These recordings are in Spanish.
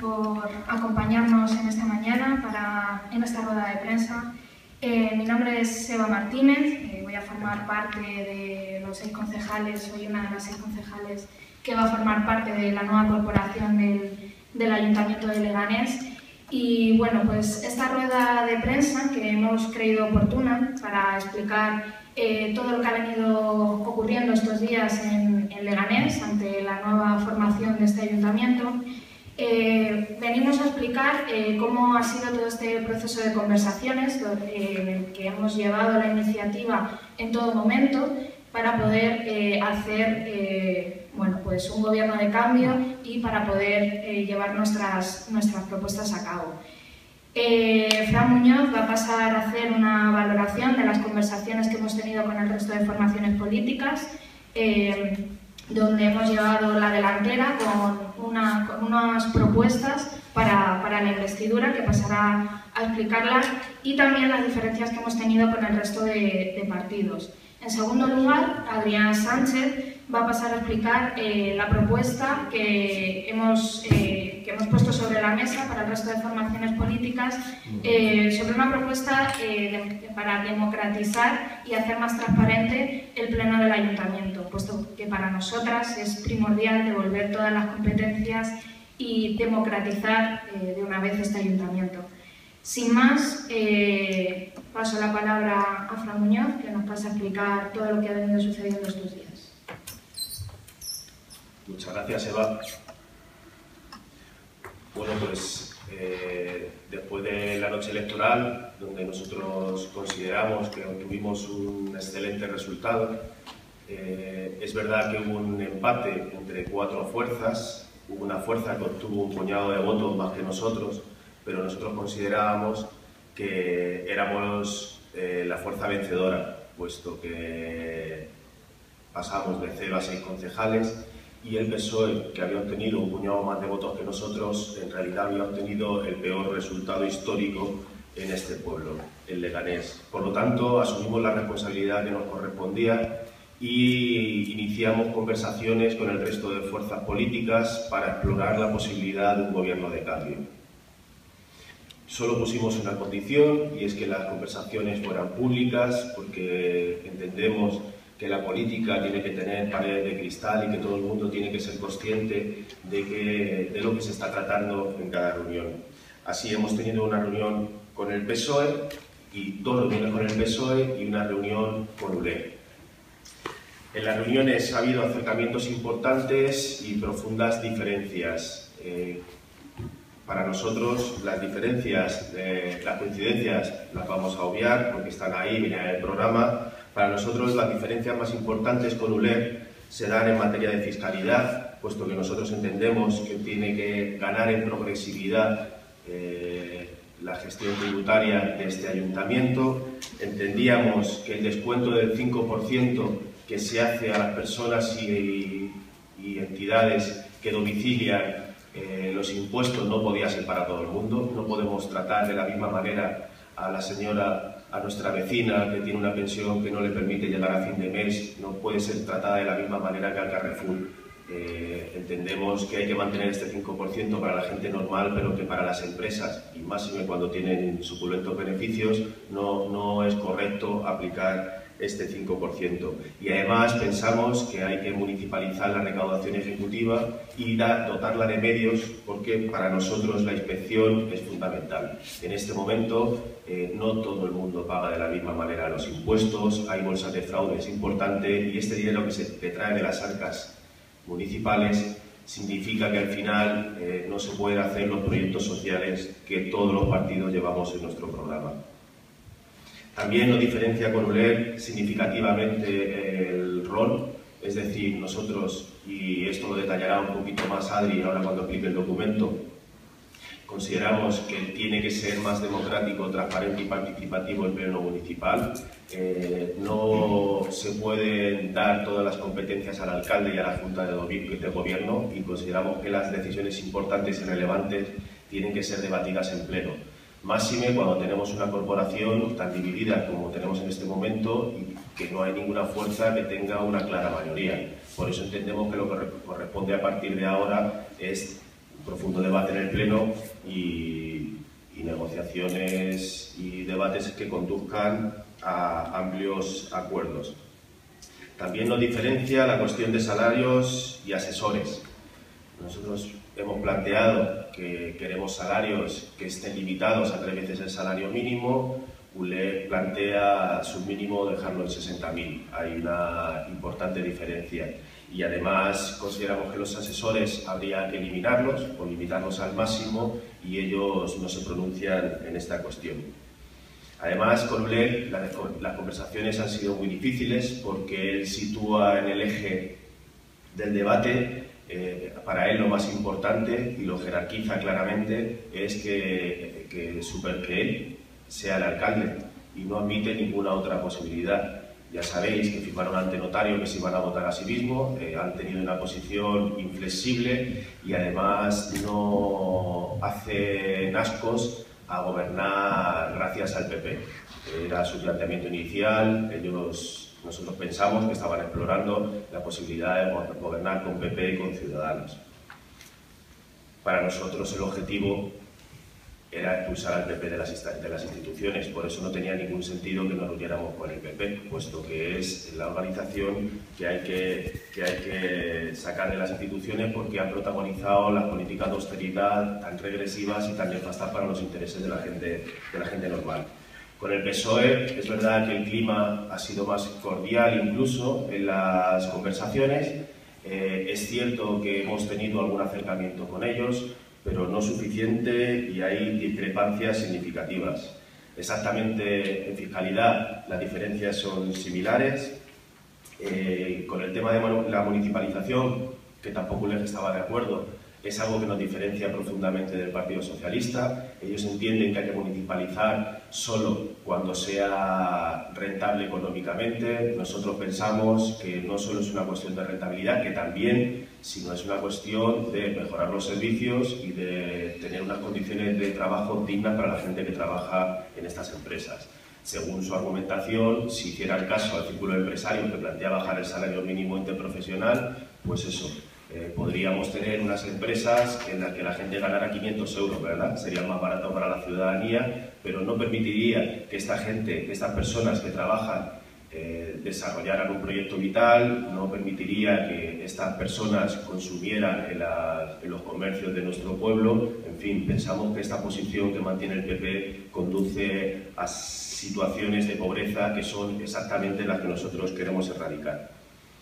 por acompañarnos en esta mañana en esta rueda de prensa. Mi nombre es Eva Martínez, voy a formar parte de los 6 concejales, soy una de las 6 concejales que va a formar parte de la nueva corporación del Ayuntamiento de Leganés. Y bueno, pues esta rueda de prensa que hemos creído oportuna para explicar todo lo que ha venido ocurriendo estos días en Leganés ante la nueva formación de este ayuntamiento, venimos a explicar cómo ha sido todo este proceso de conversaciones en el que hemos llevado la iniciativa en todo momento para poder hacer bueno, pues un gobierno de cambio y para poder llevar nuestras propuestas a cabo. Fran Muñoz va a pasar a hacer una valoración de las conversaciones que hemos tenido con el resto de formaciones políticas, donde hemos llevado la delantera con unas propuestas para la investidura, que pasará a explicarlas, y también las diferencias que hemos tenido con el resto de partidos. En segundo lugar, Adrián Sánchez va a pasar a explicar la propuesta que hemos puesto sobre la mesa para el resto de formaciones políticas, sobre una propuesta para democratizar y hacer más transparente el pleno del ayuntamiento, puesto que para nosotras es primordial devolver todas las competencias y democratizar de una vez este ayuntamiento. Sin más, paso la palabra a Fran Muñoz, que nos pasa a explicar todo lo que ha venido sucediendo estos días. Muchas gracias, Eva. Bueno, pues después de la noche electoral, donde nosotros consideramos que obtuvimos un excelente resultado, es verdad que hubo un empate entre 4 fuerzas, hubo una fuerza que obtuvo un puñado de votos más que nosotros, pero nosotros considerábamos que éramos la fuerza vencedora, puesto que pasamos de 0 a 6 concejales, y el PSOE, que había obtenido un puñado más de votos que nosotros, en realidad había obtenido el peor resultado histórico en este pueblo, en Leganés. Por lo tanto, asumimos la responsabilidad que nos correspondía y iniciamos conversaciones con el resto de fuerzas políticas para explorar la posibilidad de un gobierno de cambio. Solo pusimos una condición, y es que las conversaciones fueran públicas, porque entendemos que la política tiene que tener paredes de cristal y que todo el mundo tiene que ser consciente de lo que se está tratando en cada reunión. Así hemos tenido una reunión con el PSOE, y 2 reuniones con el PSOE y una reunión con ULER. En las reuniones ha habido acercamientos importantes y profundas diferencias. Para nosotros las diferencias, las coincidencias las vamos a obviar porque están ahí, vienen en el programa. Para nosotros las diferencias más importantes con ULER se dan en materia de fiscalidad, puesto que nosotros entendemos que tiene que ganar en progresividad la gestión tributaria de este ayuntamiento. Entendíamos que el descuento del 5% que se hace a las personas y entidades que domicilian los impuestos no podía ser para todo el mundo. No podemos tratar de la misma manera a la señora, a nuestra vecina que tiene una pensión que no le permite llegar a fin de mes, no puede ser tratada de la misma manera que al Carrefour. Entendemos que hay que mantener este 5% para la gente normal, pero que para las empresas, y más cuando tienen suculentos beneficios, no es correcto aplicar este 5%. Y además pensamos que hay que municipalizar la recaudación ejecutiva y dotarla de medios, porque para nosotros la inspección es fundamental. En este momento no todo el mundo paga de la misma manera los impuestos, hay bolsas de fraude, es importante, y este dinero que se trae de las arcas municipales significa que al final no se pueden hacer los proyectos sociales que todos los partidos llevamos en nuestro programa. También nos diferencia con ULER significativamente el rol, es decir, nosotros, y esto lo detallará un poquito más Adri ahora cuando explique el documento, consideramos que tiene que ser más democrático, transparente y participativo el pleno municipal. No se pueden dar todas las competencias al alcalde y a la Junta de Gobierno, y consideramos que las decisiones importantes y relevantes tienen que ser debatidas en pleno. Máxime cuando tenemos una corporación tan dividida como tenemos en este momento y que no hay ninguna fuerza que tenga una clara mayoría. Por eso entendemos que lo que corresponde a partir de ahora es un profundo debate en el el Pleno y negociaciones y debates que conduzcan a amplios acuerdos. También nos diferencia la cuestión de salarios y asesores. Nosotros hemos planteado que queremos salarios que estén limitados a 3 veces el salario mínimo. ULEG plantea su mínimo dejarlo en 60.000. Hay una importante diferencia. Y además consideramos que los asesores habría que eliminarlos o limitarlos al máximo y ellos no se pronuncian en esta cuestión. Además, con ULEG las conversaciones han sido muy difíciles porque él sitúa en el eje del debate, para él lo más importante, y lo jerarquiza claramente, es que él sea el alcalde y no admite ninguna otra posibilidad. Ya sabéis que firmaron ante notario que se iban a votar a sí mismos, han tenido una posición inflexible y además no hacen ascos a gobernar gracias al PP. Era su planteamiento inicial, nosotros pensamos que estaban explorando la posibilidad de gobernar con PP y con Ciudadanos. Para nosotros el objetivo era expulsar al PP de las instituciones, por eso no tenía ningún sentido que nos uniéramos con el PP, puesto que es la organización que hay que sacar de las instituciones porque ha protagonizado las políticas de austeridad tan regresivas y tan nefastas para los intereses de la gente normal. Con el PSOE es verdad que el clima ha sido más cordial incluso en las conversaciones, es cierto que hemos tenido algún acercamiento con ellos, pero no suficiente y hay discrepancias significativas. Exactamente en fiscalidad las diferencias son similares. Con el tema de la municipalización, que tampoco les estaba de acuerdo, es algo que nos diferencia profundamente del Partido Socialista. Ellos entienden que hay que municipalizar solo cuando sea rentable económicamente. Nosotros pensamos que no solo es una cuestión de rentabilidad, que también, sino es una cuestión de mejorar los servicios y de tener unas condiciones de trabajo dignas para la gente que trabaja en estas empresas. Según su argumentación, si hiciera el caso al círculo empresario que plantea bajar el salario mínimo interprofesional, pues eso, podríamos tener unas empresas en las que la gente ganara 500 euros, ¿verdad? Sería más barato para la ciudadanía, pero no permitiría que estas personas que trabajan desarrollaran un proyecto vital, no permitiría que estas personas consumieran en los comercios de nuestro pueblo. En fin, pensamos que esta posición que mantiene el PP conduce a situaciones de pobreza que son exactamente las que nosotros queremos erradicar.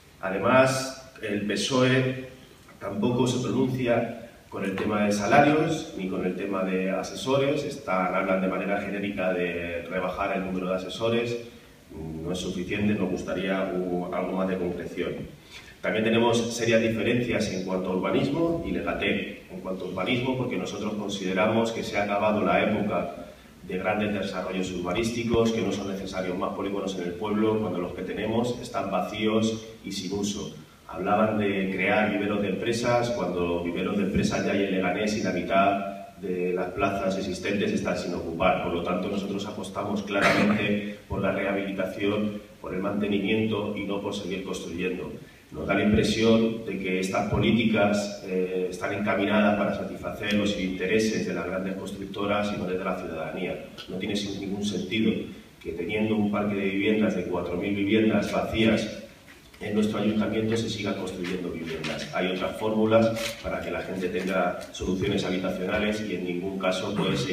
Además, el PSOE tampoco se pronuncia con el tema de salarios ni con el tema de asesores. Hablan de manera genérica de rebajar el número de asesores. No es suficiente, nos gustaría algo más de concreción. También tenemos serias diferencias en cuanto a urbanismo y Legatec. En cuanto a urbanismo, porque nosotros consideramos que se ha acabado la época de grandes desarrollos urbanísticos, que no son necesarios más polígonos en el pueblo, cuando los que tenemos están vacíos y sin uso. Hablaban de crear viveros de empresas, cuando los viveros de empresas ya hay en Leganés y la mitad de las plazas existentes están sin ocupar. Por lo tanto, nosotros apostamos claramente por la rehabilitación, por el mantenimiento y no por seguir construyendo. Nos da la impresión de que estas políticas están encaminadas para satisfacer los intereses de las grandes constructoras y no de la ciudadanía. No tiene ningún sentido que teniendo un parque de viviendas de 4.000 viviendas vacías en nuestro ayuntamiento se sigan construyendo viviendas. Hay otras fórmulas para que la gente tenga soluciones habitacionales y en ningún caso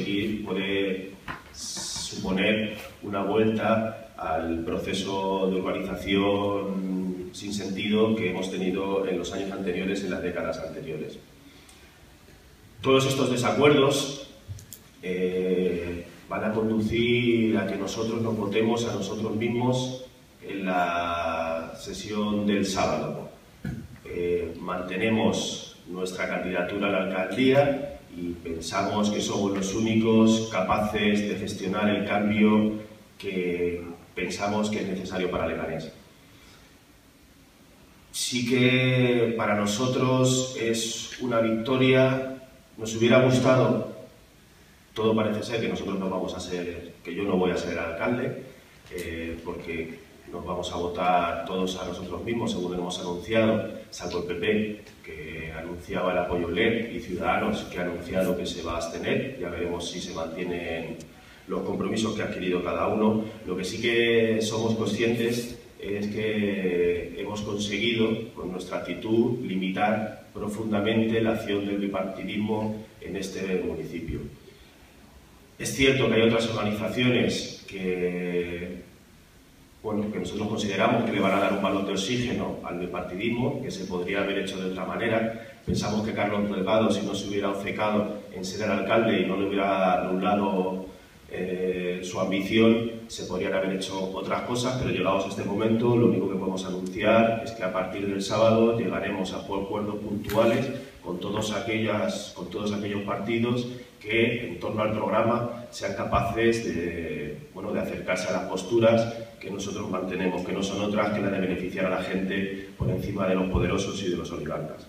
puede suponer una vuelta al proceso de urbanización sin sentido que hemos tenido en los años anteriores, en las décadas anteriores. Todos estos desacuerdos van a conducir a que nosotros nos votemos a nosotros mismos en la sesión del sábado. Mantenemos nuestra candidatura a la alcaldía y pensamos que somos los únicos capaces de gestionar el cambio que pensamos que es necesario para Leganés. Sí que para nosotros es una victoria. Nos hubiera gustado, todo parece ser que nosotros no vamos a ser, que yo no voy a ser alcalde, porque nos vamos a votar todos a nosotros mismos, según hemos anunciado, salvo el PP, que anunciaba el apoyo LED, y Ciudadanos, que ha anunciado que se va a abstener. Ya veremos si se mantienen los compromisos que ha adquirido cada uno. Lo que sí que somos conscientes es que hemos conseguido, con nuestra actitud, limitar profundamente la acción del bipartidismo en este municipio. Es cierto que hay otras organizaciones que nosotros consideramos que le van a dar un balón de oxígeno al bipartidismo, que se podría haber hecho de otra manera. Pensamos que Carlos Delgado, si no se hubiera obcecado en ser el alcalde y no le hubiera anulado su ambición, se podrían haber hecho otras cosas, pero llegados a este momento, lo único que podemos anunciar es que a partir del sábado llegaremos a acuerdos puntuales con todos aquellos partidos que, en torno al programa, sean capaces de acercarse a las posturas que nosotros mantenemos, que no son otras que las de beneficiar a la gente por encima de los poderosos y de los oligarcas.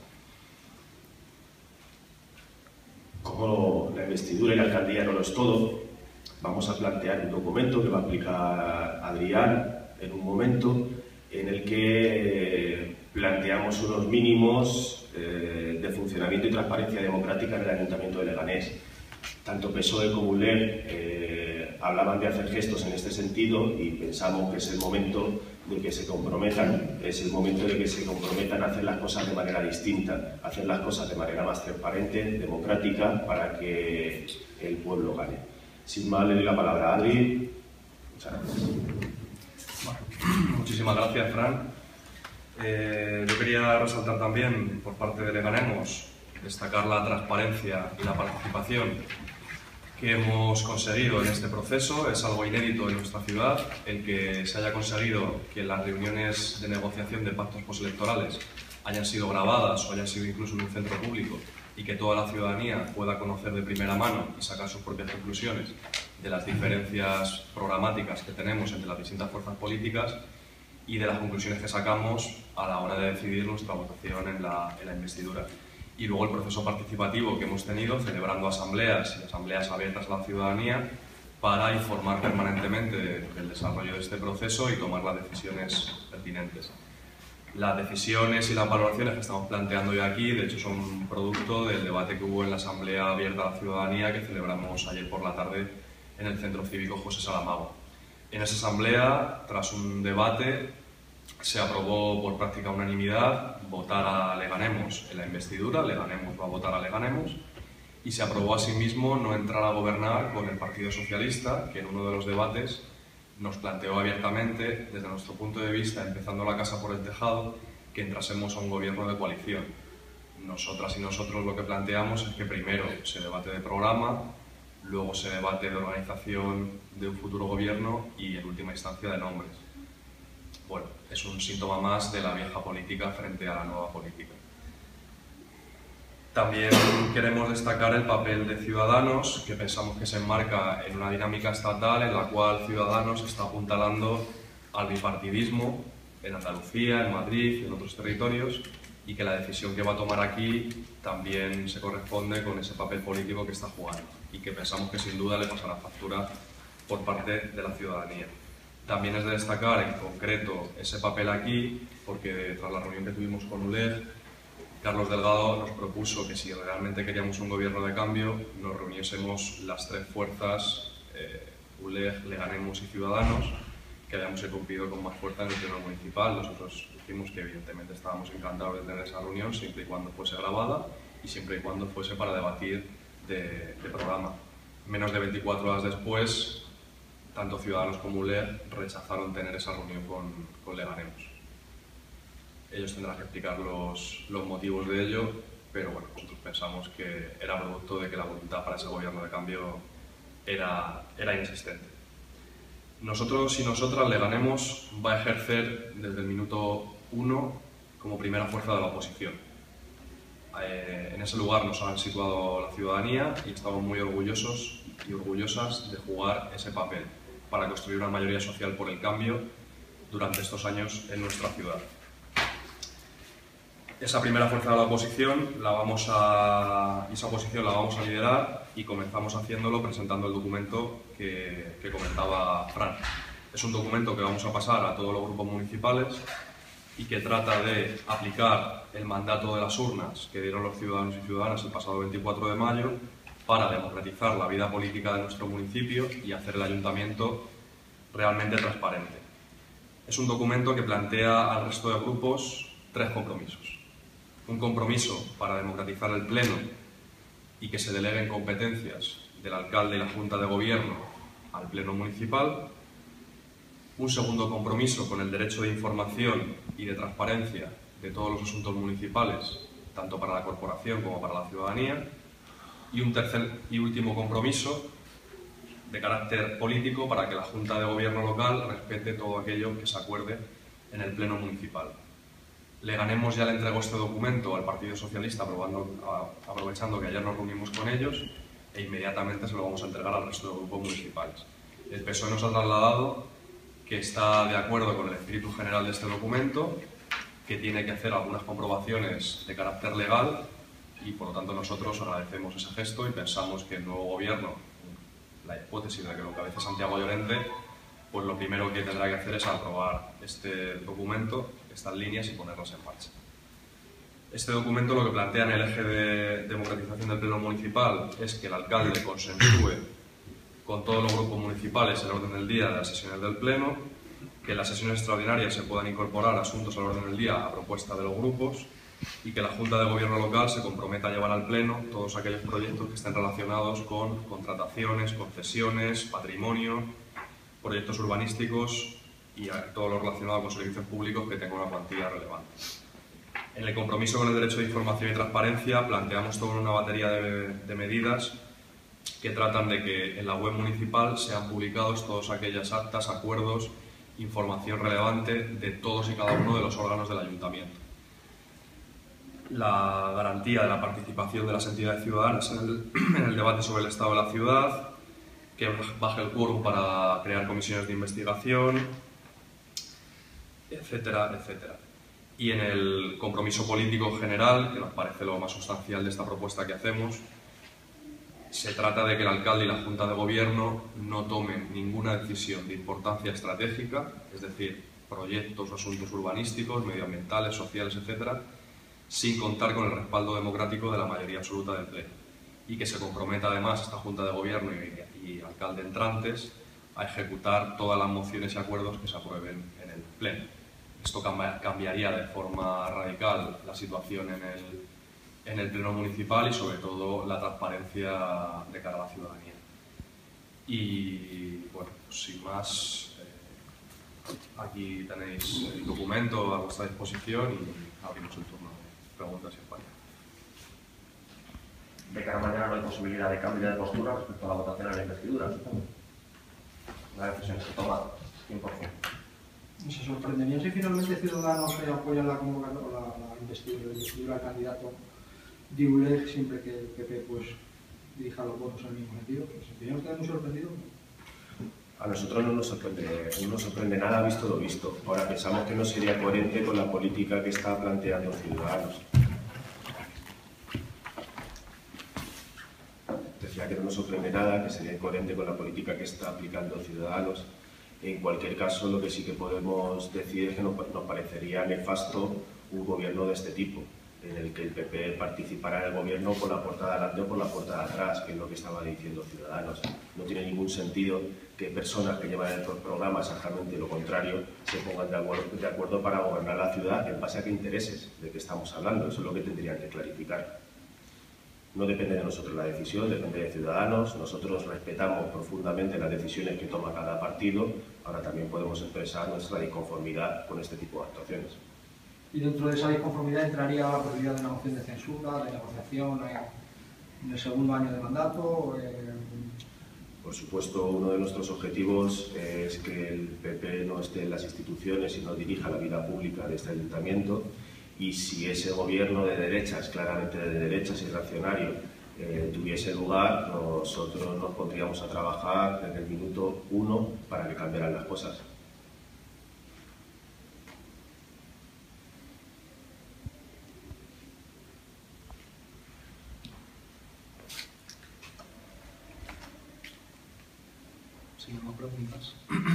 Como la investidura y la alcaldía no lo es todo, vamos a plantear un documento que va a aplicar Adrián en un momento, en el que planteamos unos mínimos de funcionamiento y transparencia democrática en el Ayuntamiento de Leganés. Tanto PSOE como ULER hablaban de hacer gestos en este sentido, y pensamos que es el momento de que se comprometan, a hacer las cosas de manera distinta, a hacer las cosas de manera más transparente, democrática, para que el pueblo gane. Sin más, le doy la palabra a Adri. Muchas gracias. Bueno, muchísimas gracias, Fran. Yo quería resaltar también, por parte de Leganemos, destacar la transparencia y la participación que hemos conseguido en este proceso. Es algo inédito en nuestra ciudad el que se haya conseguido que las reuniones de negociación de pactos postelectorales hayan sido grabadas o hayan sido incluso en un centro público, y que toda la ciudadanía pueda conocer de primera mano y sacar sus propias conclusiones de las diferencias programáticas que tenemos entre las distintas fuerzas políticas y de las conclusiones que sacamos a la hora de decidir nuestra votación en la investidura. Y luego el proceso participativo que hemos tenido, celebrando asambleas y asambleas abiertas a la ciudadanía para informar permanentemente del desarrollo de este proceso y tomar las decisiones pertinentes. Las decisiones y las valoraciones que estamos planteando hoy aquí, de hecho, son producto del debate que hubo en la Asamblea Abierta a la Ciudadanía que celebramos ayer por la tarde en el Centro Cívico José Saramago. En esa asamblea, tras un debate, se aprobó por práctica unanimidad votar a Leganemos en la investidura. Leganemos va a votar a Leganemos, y se aprobó asimismo no entrar a gobernar con el Partido Socialista, que en uno de los debates nos planteó abiertamente, desde nuestro punto de vista, empezando la casa por el tejado, que entrásemos a un gobierno de coalición. Nosotras y nosotros lo que planteamos es que primero se debate de programa, luego se debate de organización de un futuro gobierno y, en última instancia, de nombres. Bueno, es un síntoma más de la vieja política frente a la nueva política. También queremos destacar el papel de Ciudadanos, que pensamos que se enmarca en una dinámica estatal en la cual Ciudadanos está apuntalando al bipartidismo en Andalucía, en Madrid y en otros territorios, y que la decisión que va a tomar aquí también se corresponde con ese papel político que está jugando, y que pensamos que sin duda le pasará factura por parte de la ciudadanía. También es de destacar en concreto ese papel aquí, porque tras la reunión que tuvimos con ULEG, Carlos Delgado nos propuso que si realmente queríamos un gobierno de cambio, nos reuniésemos las tres fuerzas, ULEG, Leganemos y Ciudadanos, que habíamos cumplido con más fuerza en el pleno municipal. Nosotros dijimos que evidentemente estábamos encantados de tener esa reunión, siempre y cuando fuese grabada y siempre y cuando fuese para debatir de programa. Menos de 24 horas después, tanto Ciudadanos como ULEG rechazaron tener esa reunión con Leganemos. Ellos tendrán que explicar los motivos de ello, pero bueno, nosotros pensamos que era producto de que la voluntad para ese gobierno de cambio era inexistente. Nosotros y nosotras, Leganemos va a ejercer desde el minuto 1 como primera fuerza de la oposición. En ese lugar nos han situado la ciudadanía y estamos muy orgullosos y orgullosas de jugar ese papel para construir una mayoría social por el cambio durante estos años en nuestra ciudad. Esa primera fuerza de la oposición esa oposición la vamos a liderar, y comenzamos haciéndolo presentando el documento que comentaba Fran. Es un documento que vamos a pasar a todos los grupos municipales y que trata de aplicar el mandato de las urnas que dieron los ciudadanos y ciudadanas el pasado 24 de mayo para democratizar la vida política de nuestro municipio y hacer el ayuntamiento realmente transparente. Es un documento que plantea al resto de grupos 3 compromisos. Un compromiso para democratizar el Pleno y que se deleguen competencias del alcalde y la Junta de Gobierno al Pleno municipal. Un segundo compromiso con el derecho de información y de transparencia de todos los asuntos municipales, tanto para la corporación como para la ciudadanía. Y un tercer y último compromiso de carácter político para que la Junta de Gobierno local respete todo aquello que se acuerde en el Pleno municipal. Leganemos ya le entregó este documento al Partido Socialista, aprovechando que ayer nos reunimos con ellos, e inmediatamente se lo vamos a entregar al resto de grupos municipales. El PSOE nos ha trasladado que está de acuerdo con el espíritu general de este documento, que tiene que hacer algunas comprobaciones de carácter legal y, por lo tanto, nosotros agradecemos ese gesto y pensamos que el nuevo Gobierno, la hipótesis de que lo encabece Santiago Llorente, pues lo primero que tendrá que hacer es aprobar este documento, estas líneas y ponerlas en marcha. Este documento lo que plantea en el eje de democratización del Pleno municipal es que el alcalde consensúe con todos los grupos municipales el orden del día de las sesiones del Pleno, que en las sesiones extraordinarias se puedan incorporar asuntos al orden del día a propuesta de los grupos y que la Junta de Gobierno local se comprometa a llevar al Pleno todos aquellos proyectos que estén relacionados con contrataciones, concesiones, patrimonio, proyectos urbanísticos y todo lo relacionado con servicios públicos que tenga una cuantía relevante. En el compromiso con el derecho de información y transparencia planteamos toda una batería de medidas que tratan de que en la web municipal sean publicados todas aquellas actas, acuerdos, información relevante de todos y cada uno de los órganos del ayuntamiento. La garantía de la participación de las entidades ciudadanas en el debate sobre el estado de la ciudad, que baje el quórum para crear comisiones de investigación, etcétera, etcétera. Y en el compromiso político general, que nos parece lo más sustancial de esta propuesta que hacemos, se trata de que el alcalde y la Junta de Gobierno no tomen ninguna decisión de importancia estratégica, es decir, proyectos o asuntos urbanísticos, medioambientales, sociales, etcétera, sin contar con el respaldo democrático de la mayoría absoluta del Pleno. Y que se comprometa además esta Junta de Gobierno y alcalde entrantes a ejecutar todas las mociones y acuerdos que se aprueben en el Pleno. Esto cambiaría de forma radical la situación en el Pleno municipal y sobre todo la transparencia de cara a la ciudadanía. Y bueno, pues sin más, aquí tenéis el documento a vuestra disposición y abrimos el turno de preguntas y españa. De cara a mañana no hay posibilidad de cambio de postura respecto a la votación en la investidura, supongo. Una decisión que se toma 100%. Se sorprendería si finalmente Ciudadanos apoya la investidura del candidato de ULEG siempre que el PP pues, dirija los votos en el mismo sentido. ¿Se sentirían ustedes muy sorprendidos? A nosotros no nos sorprende nada visto lo visto. Ahora pensamos que no sería coherente con la política que está planteando Ciudadanos. Decía que no nos sorprende nada, que sería coherente con la política que está aplicando Ciudadanos. En cualquier caso, lo que sí que podemos decir es que nos parecería nefasto un gobierno de este tipo, en el que el PP participara en el gobierno por la puerta de adelante o por la puerta de atrás, que es lo que estaba diciendo Ciudadanos. No tiene ningún sentido que personas que llevan el programa exactamente lo contrario se pongan de acuerdo para gobernar la ciudad en base a qué intereses de qué estamos hablando. Eso es lo que tendrían que clarificar. No depende de nosotros la decisión, depende de Ciudadanos. Nosotros respetamos profundamente las decisiones que toma cada partido. Ahora también podemos expresar nuestra disconformidad con este tipo de actuaciones. Y dentro de esa disconformidad entraría la posibilidad de una moción de censura, de negociación en el segundo año de mandato. Por supuesto, uno de nuestros objetivos es que el PP no esté en las instituciones y no dirija la vida pública de este ayuntamiento. Y si ese gobierno de derechas, claramente de derechas y reaccionario, tuviese lugar, nosotros nos pondríamos a trabajar desde el minuto 1 para que cambiaran las cosas. Si no, más preguntas.